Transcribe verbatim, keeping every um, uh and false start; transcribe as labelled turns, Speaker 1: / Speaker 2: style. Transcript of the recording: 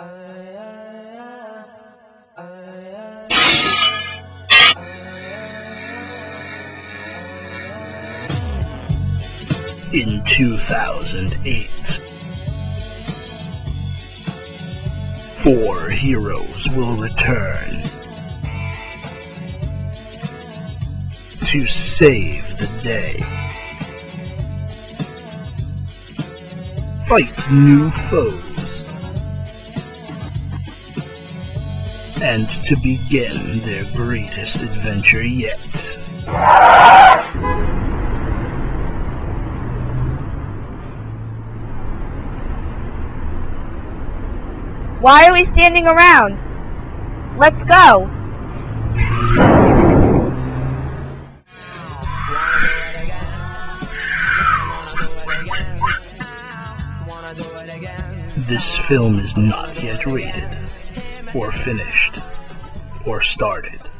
Speaker 1: In two thousand eight, four heroes will return to save the day, fight new foes, and to begin their greatest adventure yet.
Speaker 2: Why are we standing around? Let's go!
Speaker 1: This film is not yet rated, or finished, or started.